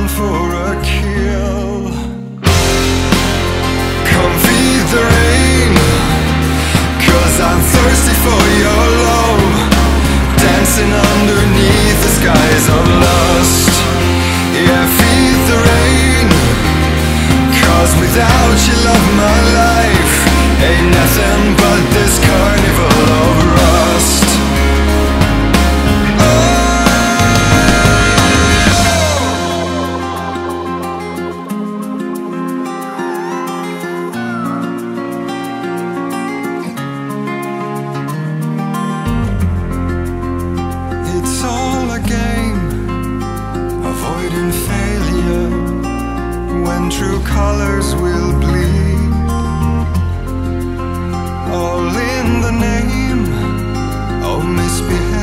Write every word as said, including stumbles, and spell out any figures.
for a kill. Come feed the rain, 'cause I'm thirsty for your love. Dancing underneath the skies of lust. Yeah, feed the rain, 'cause without you, love, my life ain't nothing but this carnival of rust. It's all a game, avoiding failure when true colors will bleed. All in the name of misbehavior.